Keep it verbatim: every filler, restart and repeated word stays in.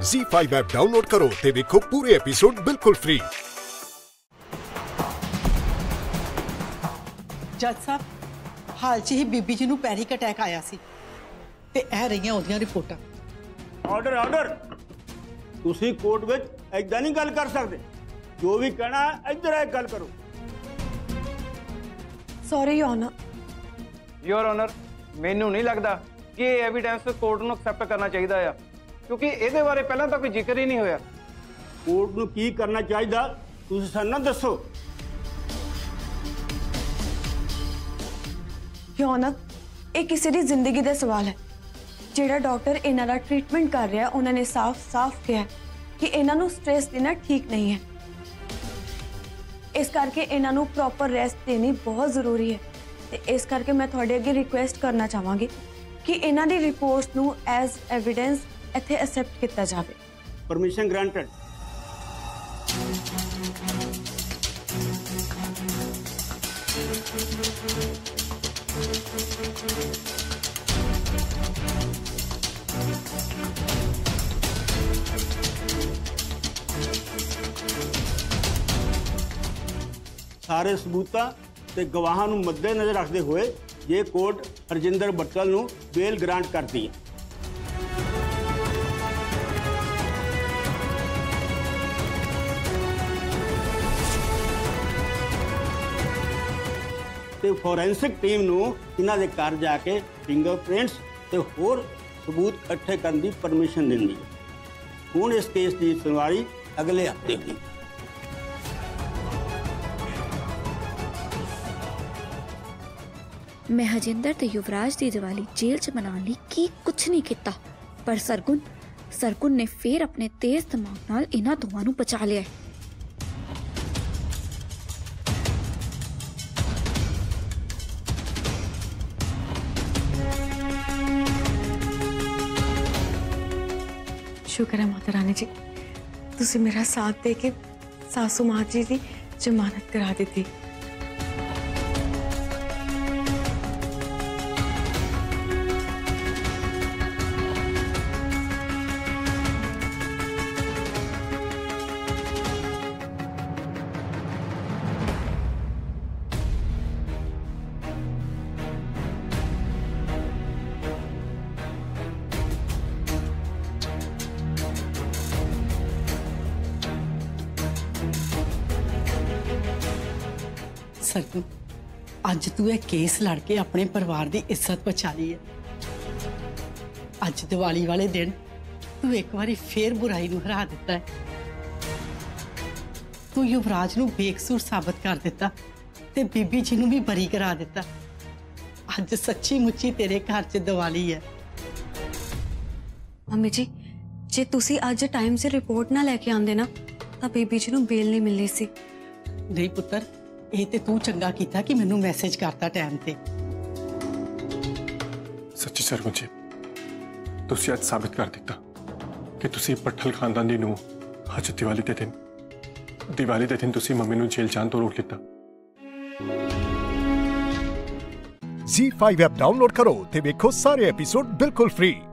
ज़ी five app download करो ते देखो पूरे एपिसोड बिल्कुल फ्री। जज साहब, हाल च ही बीबी जी नूं पैनिक अटैक आया सी ते ए रहियां ओदियां रिपोर्टां। ऑर्डर ऑर्डर तुसी कोर्ट विच ऐदां नहीं गल कर सकदे। जो भी कहना इधर आके गल करो। Sorry your honour. Your honour, मैनू नहीं लगता कि ये एविडेंस कोर्ट नूं एक्सेप्ट करना चाहिए आ, क्योंकि इहदे बारे पहला तो कोई जिक्र ही नहीं होया। कोर्ट नूं की करना चाहिए तुसी सानू दसो। योर ऑनर, ये किसी दी जिंदगी दा सवाल है। जिहड़ा डॉक्टर इन्हां दा ट्रीटमेंट कर रहा है उन्होंने साफ साफ कहा कि इन्हां नूं स्ट्रेस देना ठीक नहीं है। इस करके इन्हां नूं प्रॉपर रेस्ट देनी बहुत जरूरी है। ते इस करके मैं तुहाडे अगे रिक्वेस्ट करना चाहांगी कि इन्हां दी रिपोर्ट नूं एज एविडेंस इत्थे एक्सेप्ट किया जाए। Permission granted. सारे सबूतां ते गवाहां नूं मद्देनज़र रखते हुए ये कोर्ट हरजिंदर बट्टल नूं बेल ग्रांट करती है। ते फोरेंसिक टीम नूं इन्हां दे घर जाके फिंगरप्रिंट्स ते होर सबूत इकट्ठे करने की परमिशन दिंदी है। हुण इस केस की सुनवाई अगले हफ्ते होगी। मैं हजिंदर ते युवराज की दिवाली जेल च मनाने लई की कुछ नहीं किया, पर सरगुन सरगुन ने फिर अपने तेज दिमाग नाल इन्हां दोवां नूं बचा लिया। शुक्र है माता रानी जी, तुसी मेरा साथ दे के सासू माँ जी की जमानत करा दी। सरगुन, अज तू यह केस लड़के अपने परिवार की इज्जत बचा ली है। अज दिवाली वाले दिन तू एक बारी फिर बुराई नूं हरा दिता है। तू युवराज नूं बेकसूर साबित कर दिता ते बीबी जी नूं भी बरी करा दिता। अज सच्ची मुच्ची तेरे घर च दिवाली है। मम्मी जी, जे तुसी अज टाइम से रिपोर्ट ना लेके आंदे ना तां बीबी जी नूं बेल नहीं मिलनी सी। नहीं पुत्र, ये ते तू चंगा कीता कि मैनू मैसेज करता टाइम ते। सच्ची सरगुन जी, तुसी आज साबित कर दिता कि तुसी पट्ठल खानदान दी नूं अज दिवाली दे दिन दिवाली दे दिन तुसी मम्मी नूं जेल जान तो रोक लिता। ज़ी फाइव ऐप डाउनलोड करो ते देखो सारे एपिसोड बिल्कुल फ्री।